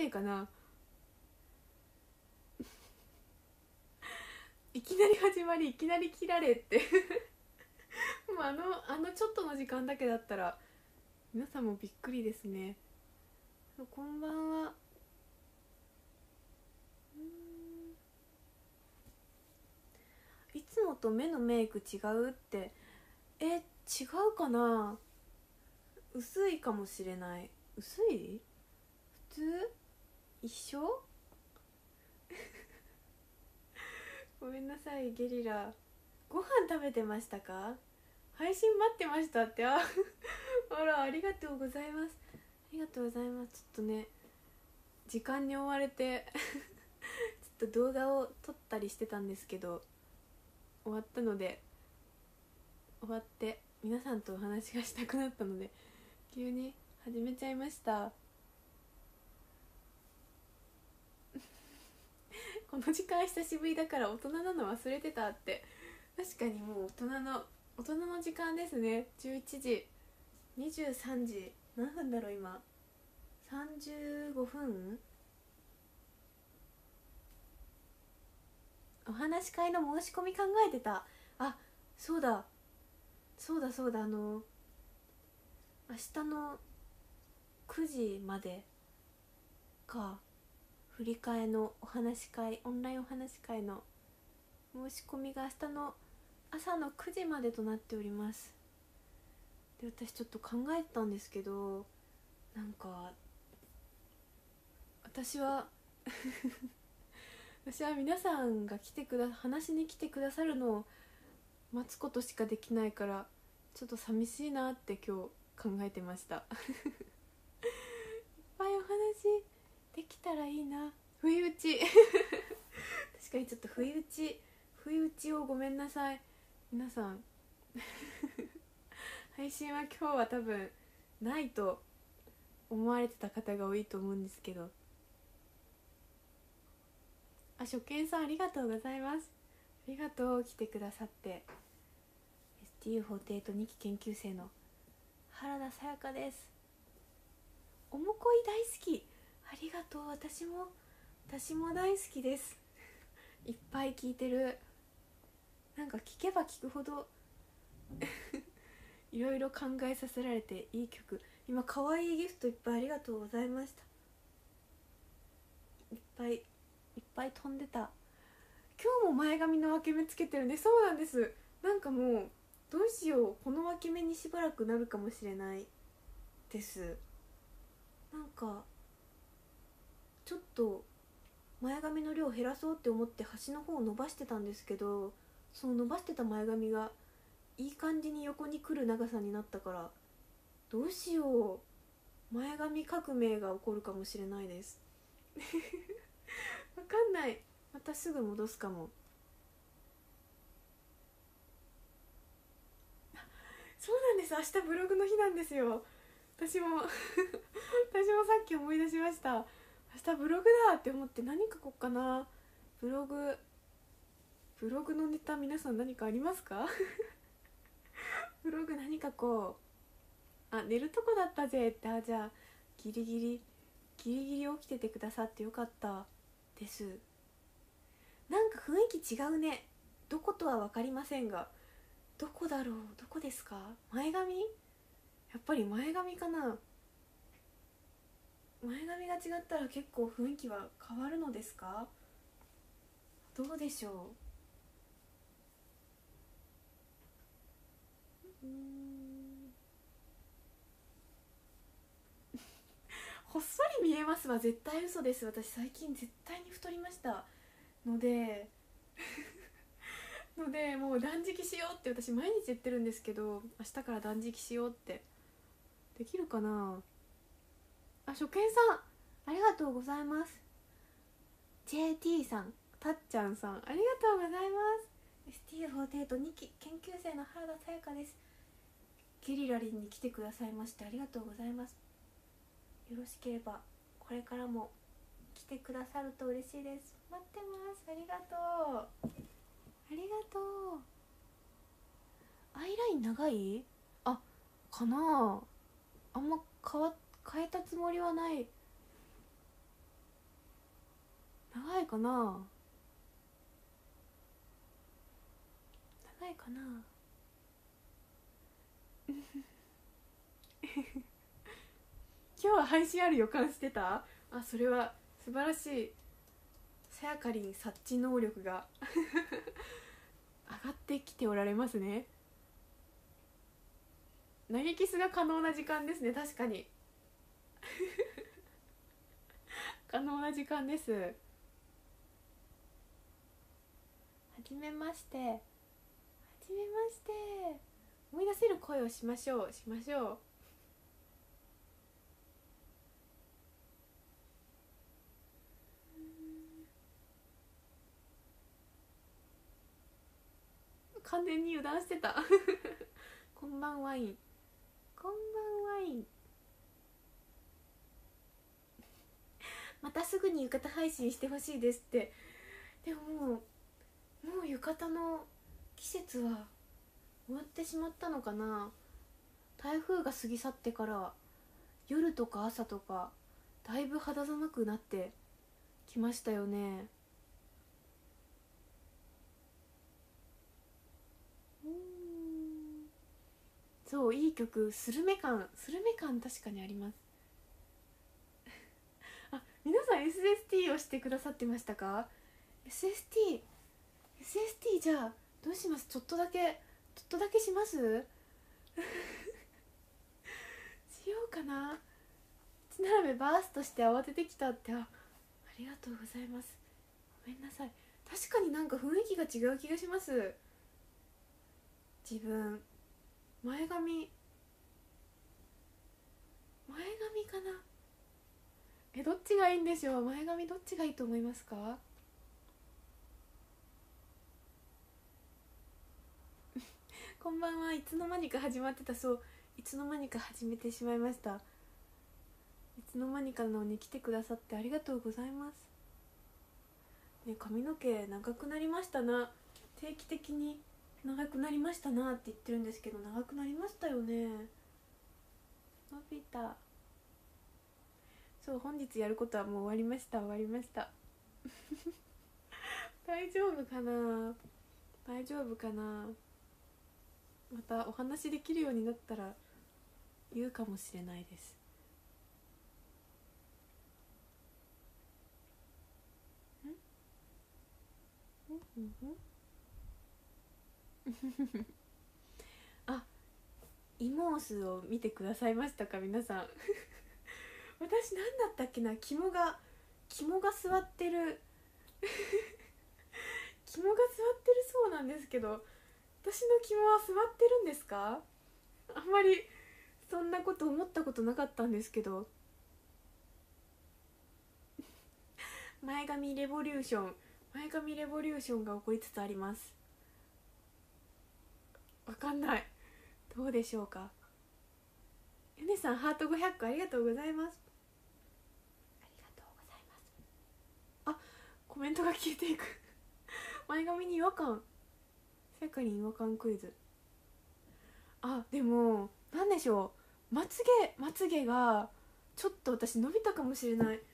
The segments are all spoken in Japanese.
せいかな。いきなり始まりいきなり切られってもうあのちょっとの時間だけだったら皆さんもびっくりですね。こんばんは。いつもと目のメイク違うって、違うかな。薄いかもしれない。薄い？普通？一緒？ごめんなさいゲリラ。ご飯食べてましたか？配信待ってましたって。あら、ありがとうございます。ありがとうございます。ちょっとね、時間に追われてちょっと動画を撮ったりしてたんですけど、終わったので、終わって皆さんとお話がしたくなったので急に始めちゃいましたこの時間久しぶりだから大人なの忘れてたって。確かにもう大人の時間ですね。11時23時何分だろう今。35分。お話し会の申し込み考えてた。あ、そうだ明日の9時までか。振り替えのお話し会、オンラインお話し会の申し込みが明日の朝の9時までとなっております。で、私ちょっと考えてたんですけど、なんか私は皆さんが話に来てくださるのを待つことしかできないから、ちょっと寂しいなって今日考えてましたいっぱいお話できたらいいな。不意打ち確かにちょっと不意打ちをごめんなさい皆さん配信は今日は多分ないと思われてた方が多いと思うんですけど。初見さんありがとうございます。ありがとう、来てくださって。 STU48 2期研究生の原田さやかです。おもこい大好き。ありがとう。私も大好きですいっぱい聞いてる。なんか聞けば聞くほどいろいろ考えさせられていい曲。今可愛いギフトいっぱいありがとうございました。いっぱい飛んでた。今日も前髪の分け目つけてるね。そうなんです。なんかもうどうしよう、この分け目にしばらくなるかもしれないです。なんかちょっと前髪の量減らそうって思って端の方を伸ばしてたんですけど、その伸ばしてた前髪がいい感じに横に来る長さになったから、どうしよう、前髪革命が起こるかもしれないですわかんない。またすぐ戻すかも。そうなんです。明日ブログの日なんですよ。私も私もさっき思い出しました。明日ブログだって思って、何書こうかな。ブログのネタ、皆さん何かありますかブログ何書こう。寝るとこだったぜって。じゃあギリギリ起きててくださってよかったです。なんか雰囲気違うね。どことは分かりませんが、どこだろう。どこですか。前髪、やっぱり前髪かな。前髪が違ったら結構雰囲気は変わるのですか。どうでしょう。ほっそり見えますは絶対嘘です。私最近絶対に太りましたのでもう断食しようって私毎日言ってるんですけど、明日から断食しようって。できるかな。初見さんありがとうございます。 JT さん、たっちゃんさんありがとうございます。 STU48 2期研究生の原田さやかです。ゲリラリンに来てくださいましてありがとうございます。よろしければこれからも来てくださると嬉しいです。待ってます。ありがとう。アイライン長い？かなあ。あんま変えたつもりはない。 かな、長いかな。今日は配信ある予感してた。あ、それは素晴らしい。さやかりん察知能力が上がってきておられますね。投げキスが可能な時間ですね。確かに可能な時間です。はじめまして、はじめまして。思い出せる声をしましょう、しましょう。完全に油断してたこんばんワイン、こんばんワイン。またすぐに浴衣配信してほしいですって。でももう浴衣の季節は終わってしまったのかな。台風が過ぎ去ってから夜とか朝とかだいぶ肌寒くなってきましたよね。そう、いい曲、スルメ感、スルメ感確かにありますあ、皆さん SST をしてくださってましたか？ SST じゃあどうします？ちょっとだけしますしようかな。ちならべバーストして慌ててきたって。ありがとうございます。ごめんなさい。確かになんか雰囲気が違う気がします。自分前髪かな。どっちがいいんでしょう。前髪どっちがいいと思いますか？こんばんは。いつの間にか始まってた。そう、いつの間にか始めてしまいました。いつの間にかのに来てくださってありがとうございますね。髪の毛長くなりましたな。定期的に長くなりましたなって言ってるんですけど、長くなりましたよね。伸びた。そう、本日やることはもう終わりました。終わりました大丈夫かな、大丈夫かな。またお話できるようになったら言うかもしれないです。あ、イモースを見てくださいましたか皆さん私何だったっけな、肝が座ってる肝が座ってるそうなんですけど、私の肝は座ってるんですか？あんまりそんなこと思ったことなかったんですけど。前髪レボリューションが起こりつつあります。わかんない、どうでしょうか。ゆねさんハート500個ありがとうございます。ありがとうございます。あ、コメントが消えていく前髪に違和感、世界に違和感クイズ。あ、でもなんでしょう、まつげがちょっと私伸びたかもしれない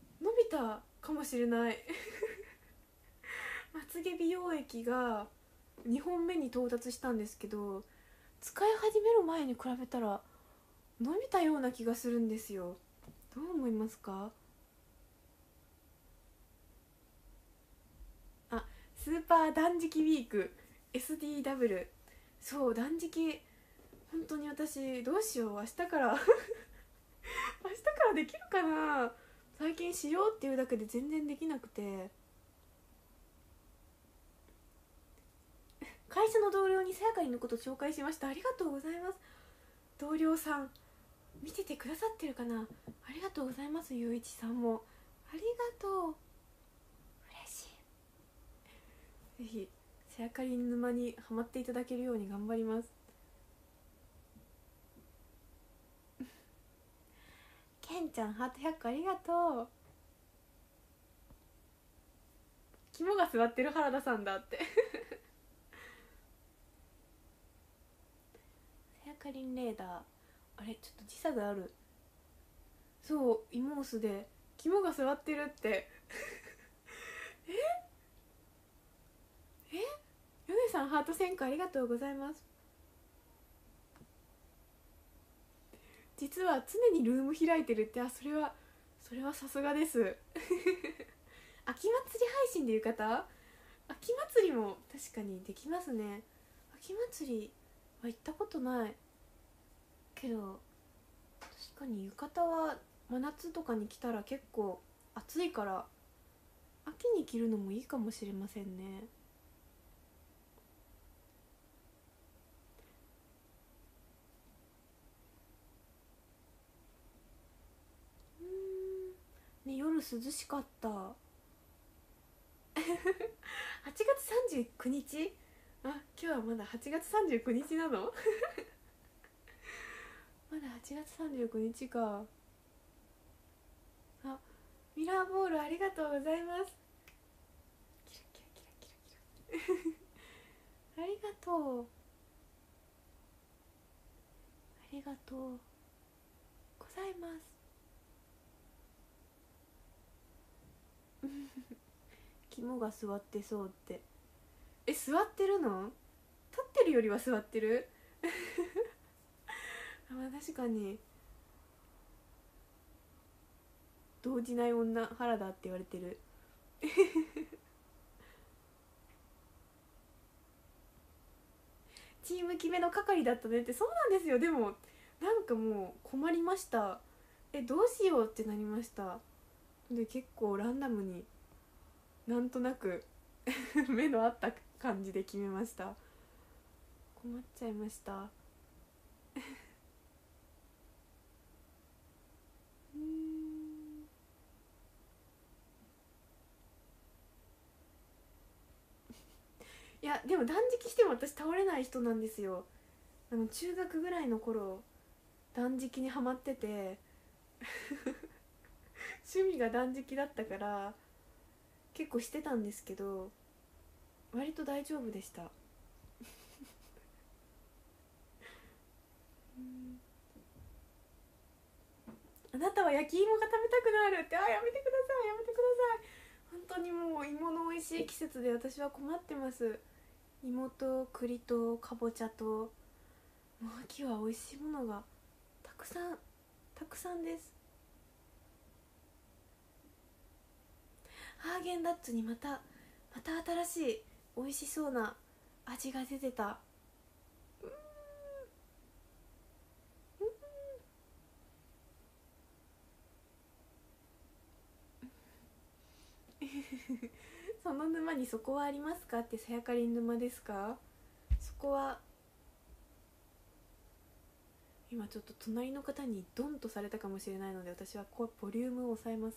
まつげ美容液が2本目に到達したんですけど、使い始める前に比べたら伸びたような気がするんですよ。どう思いますか？あ、スーパー断食ウィーク SDW。 そう、断食、本当に私どうしよう、明日から明日からできるかな。最近しようっていうだけで全然できなくて。会社の同僚にさやかりのこと紹介しました。ありがとうございます。同僚さん見ててくださってるかな。ありがとうございます。ゆういちさんもありがとう、嬉しい。ぜひさやかり沼にハマっていただけるように頑張ります。けんちゃんハート100個ありがとう。肝が座ってる原田さんだってさやかりんレーダー、あれちょっと時差がある。そう、イモースで肝が座ってるってヨネさんハート1000個ありがとうございます。実は常にルーム開いてるって、それはさすがです秋祭り配信でいう方、秋祭りも確かにできますね。秋祭りは行ったことないけど、確かに浴衣は真夏とかに着たら結構暑いから秋に着るのもいいかもしれませんね。ね、夜涼しかった8月39日、今日はまだ8月39日なのまだ8月39日か。ミラーボールありがとうございます。キラキラキラキラキラありがとう、ありがとうございます。肝が座ってそうって。座ってるの？立ってるよりは座ってる確かに動じない女原田って言われてるチーム決めの係だったねって。そうなんですよ。でもなんかもう困りました。どうしようってなりました。で結構ランダムになんとなく目の合った感じで決めました。困っちゃいましたいやでも断食しても私倒れない人なんですよ。中学ぐらいの頃断食にハマってて趣味が断食だったから結構してたんですけど、割と大丈夫でしたあなたは焼き芋が食べたくなるって。やめてください、やめてください。本当にもう芋の美味しい季節で私は困ってます。芋と栗とかぼちゃと、もう秋は美味しいものがたくさんたくさんです。ハーゲンダッツにまた新しい美味しそうな味が出てた。その沼にそこはありますかって。さやかりん沼ですか？そこは今ちょっと隣の方にドンとされたかもしれないので、私はこうボリュームを抑えます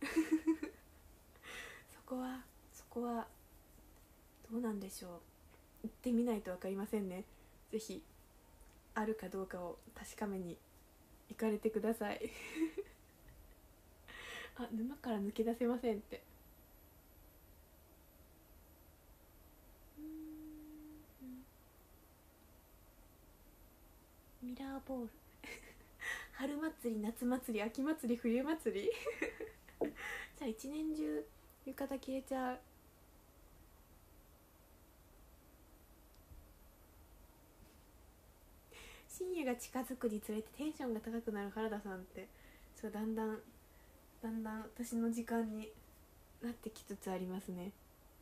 そこはどうなんでしょう。行ってみないと分かりませんね。ぜひあるかどうかを確かめに行かれてください沼から抜け出せませんって。ミラーボール春祭り、夏祭り、秋祭り、冬祭りじゃあ一年中浴衣着れちゃう。深夜が近づくにつれてテンションが高くなる原田さんって、そうだんだん私の時間になってきつつありますね。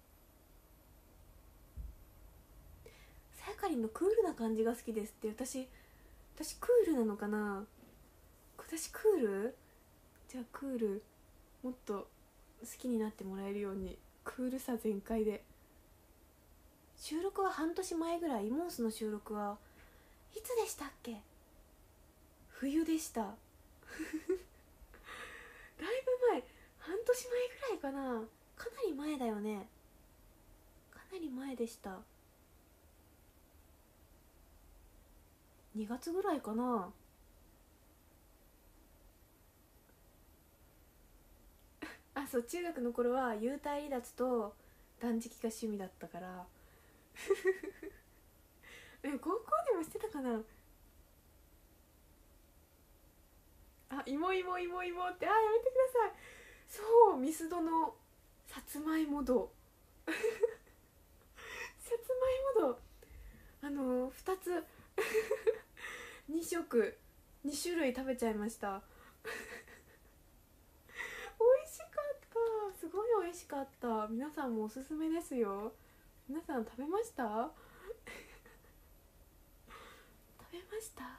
さやかりんのクールな感じが好きですって。私クールなのかな。私クール？じゃあクールもっと好きになってもらえるようにクールさ全開で。収録は半年前ぐらい、モンスの収録はいつでしたっけ？冬でしただいぶ前、半年前ぐらいかな。かなり前だよね。かなり前でした。2月ぐらいかな。そう、中学の頃は幽体離脱と断食が趣味だったから高校でもしてたかな。芋ってやめてください。そう、ミスドのさつまいもドさつまいもの2つ2食2種類食べちゃいました美味しかった、すごい美味しかった。皆さんもおすすめですよ。皆さん食べました食べました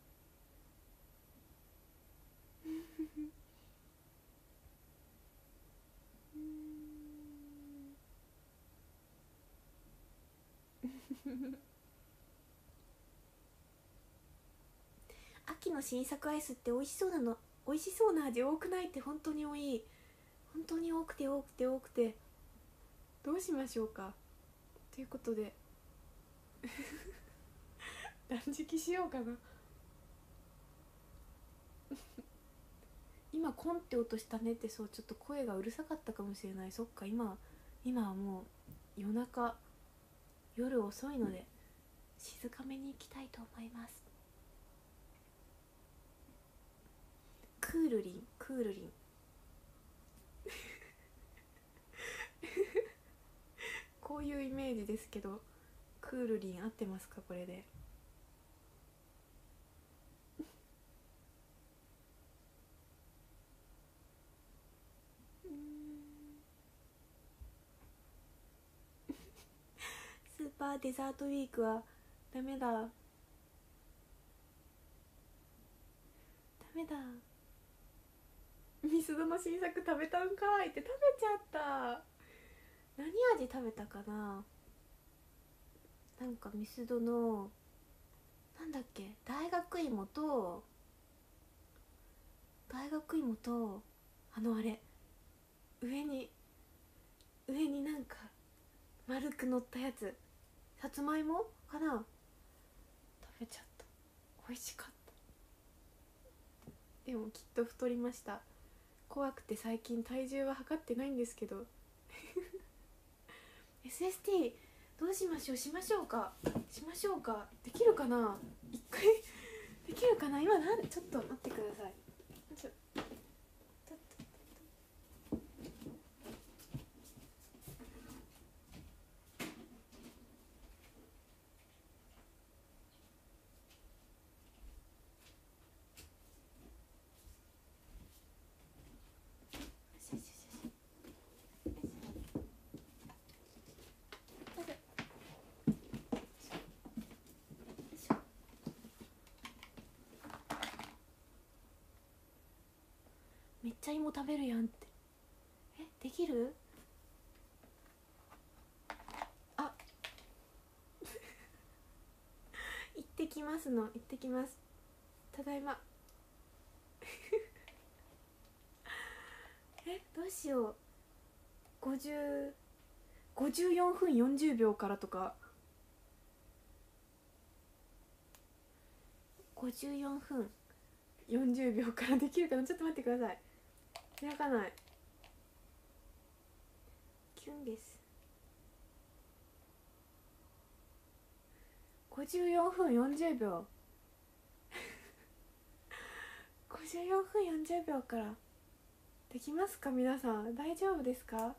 秋の新作アイスって美味しそうなの、美味しそうな味多くないって本当に多い、本当に多くて多くて多くて、どうしましょうか。ということで断食しようかな今コンって音したねって、そうちょっと声がうるさかったかもしれない。そっか、今はもう夜中、夜遅いので静かめに行きたいと思います。クールリンクールリンこういうイメージですけど、クールリン合ってますかこれでスーパーデザートウィークはダメだ、ダメだ、ミスドの新作食べたんかいって食べちゃった。何味食べたかな。なんかミスドのなんだっけ、大学芋とあれ上になんか丸く乗ったやつ、さつまいもかな、食べちゃった。美味しかった。でもきっと太りました。怖くて最近体重は測ってないんですけどSST どうしましょう、しましょうか、できるかな、一回できるかな。今ちょっと待ってください。めっちゃ芋食べるやんって。できる？あ行ってきます。ただいまどうしよう。54分40秒からとか、54分40秒からできるかな。ちょっと待ってください。開かない。キュンです。54分40秒54分40秒からできますか。皆さん大丈夫ですか。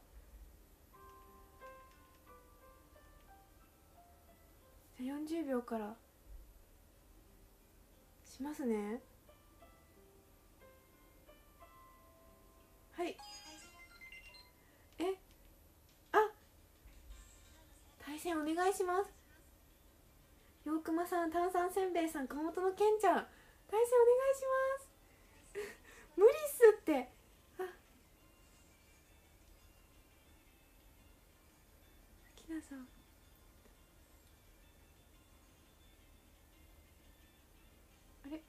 じゃあ40秒からしますね。はい。あ、対戦お願いします。ようくまさん、炭酸せんべいさん、熊本のけんちゃん、対戦お願いします無理っすって。きなさん、あれ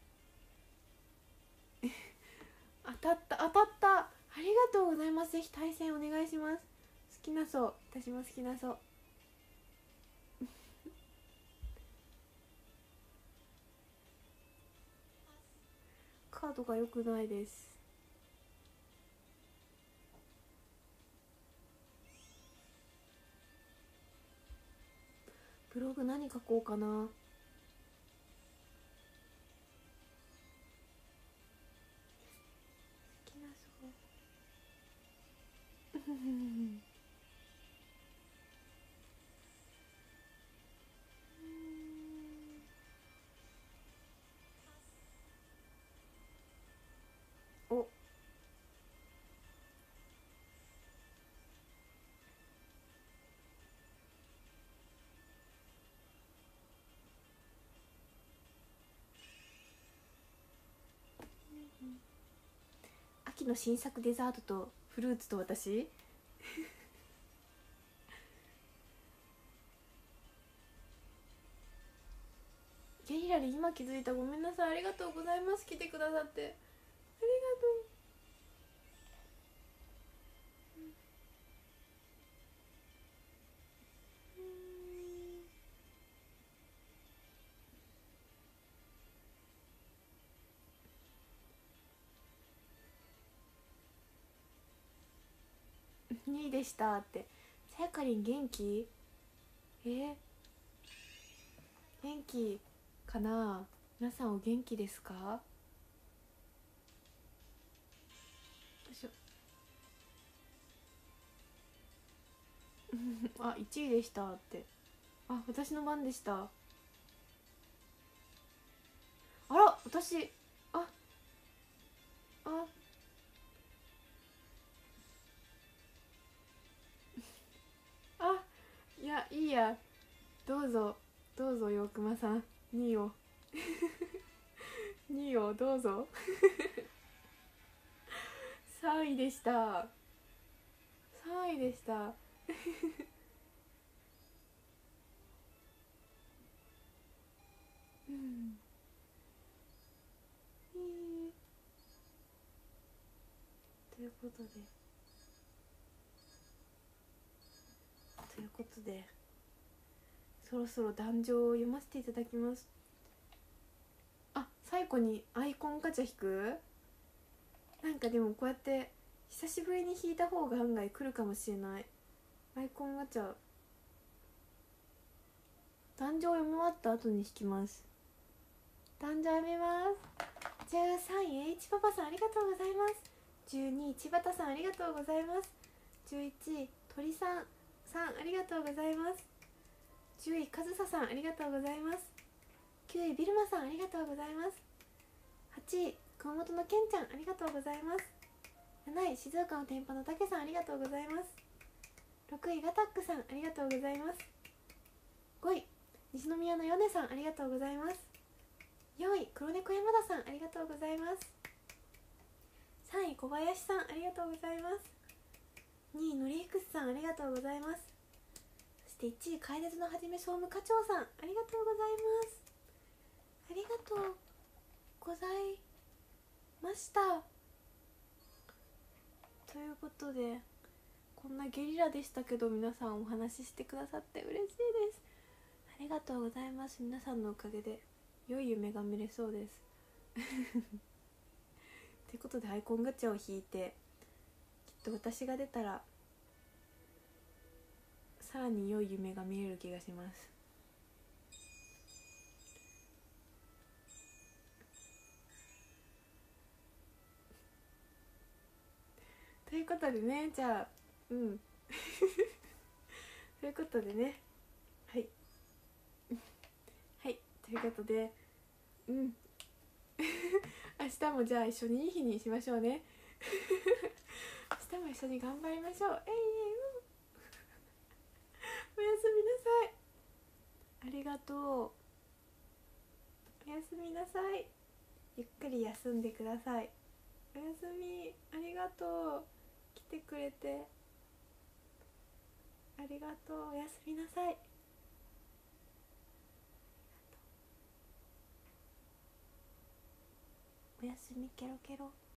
当たった。ありがとうございます。ぜひ対戦お願いします。好きなそう、私も好きなそうカードが良くないです。ブログ何書こうかな。好きなそう秋の新作デザートとフルーツと私ゲリラで今気づいた、ごめんなさい、ありがとうございます。来てくださってありがとう。2位でしたって。さやかりん元気？元気かな。皆さんお元気ですか？よいしょあ、1位でしたって。あ、私の番でした。あら、私、あああ、いや、いいや、どうぞどうぞ、よくまさん、2位を2位をどうぞ3位でした。3位でしたうん、ということでそろそろ壇上を読ませていただきます。あ、最後にアイコンガチャ引く。なんかでもこうやって久しぶりに引いた方が案外来るかもしれない。アイコンガチャ壇上読み終わった後に引きます。壇上読みます。13位 H パパさんありがとうございます。12位千葉田さんありがとうございます。11位鳥さんありがとうございます。10位かずささんありがとうございます。9位ビルマさんありがとうございます。8位熊本のけんちゃんありがとうございます。7位静岡の店舗のたけさんありがとうございます。6位ガタックさんありがとうございます。5位西宮のヨネさんありがとうございます。4位黒猫山田さんありがとうございます。3位小林さんありがとうございます。2位のりふくすさんありがとうございます。そして1位楓のはじめ総務課長さんありがとうございます。ありがとうございました。ということでこんなゲリラでしたけど、皆さんお話ししてくださって嬉しいです。ありがとうございます。皆さんのおかげで良い夢が見れそうですということでアイコンガチャを引いて、きっと私が出たらさらに良い夢が見える気がします。ということでね、じゃあということでね、はいはい、ということで明日もじゃあ一緒にいい日にしましょうね明日も一緒に頑張りましょう。おやすみなさい。ありがとう。おやすみなさい。ゆっくり休んでください。おやすみ。ありがとう。来てくれてありがとう。おやすみなさい。おやすみケロケロ。